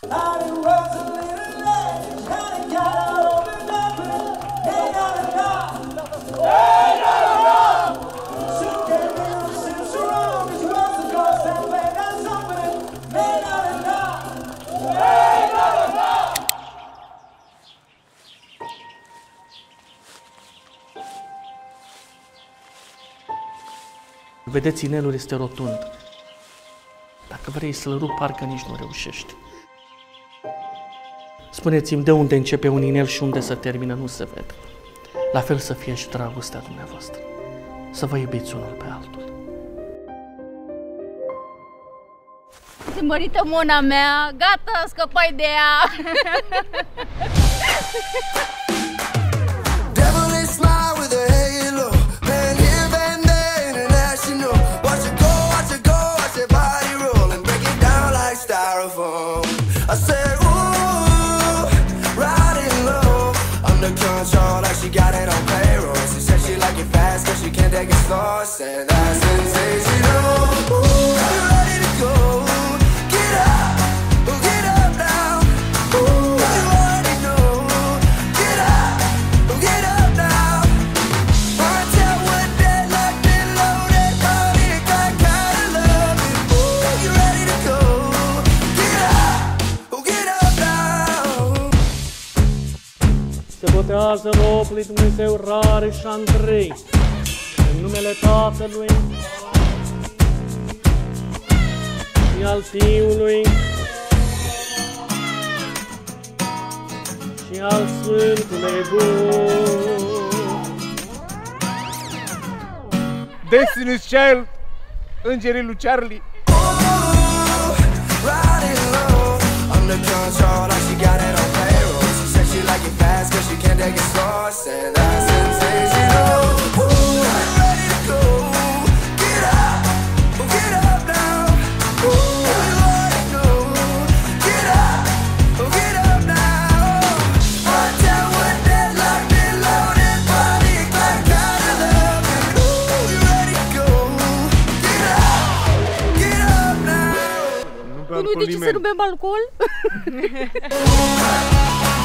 Vedeți, inelul este rotund. Dacă vrei să-l rupi, parcă nici nu reușești. Spuneți-mi de unde începe un inel și unde se termină, nu se vede. La fel să fie și dragostea dumneavoastră. Să vă iubiți unul pe altul. Mărită Mona mea, gata, scăpai de ea! She got it on payroll. She said she like it fast cause she can't take it slow. Said that's sensational. Ooh, are you ready to go? Get up now. Ooh, you already know. Get up now. I tell what that locked and loaded, honey, that kind of love it. Ooh, you ready to go? Get up now. Se botează robului Dumnezeu Rare și Andrei, în numele Tatălui și al Fiului și al Sfântului Duh. Destiny's Child, îngerii lui Charlie. Like it fast cause she can't take it slow. Said that's sensational. Ooh, I'm ready to go. Get up now. Ooh, you already know. Get up now. I tell what that locked and loaded, body like kind of love it. Ooh, you ready to go. Get up now. Tu nu de ce să nu bem alcool?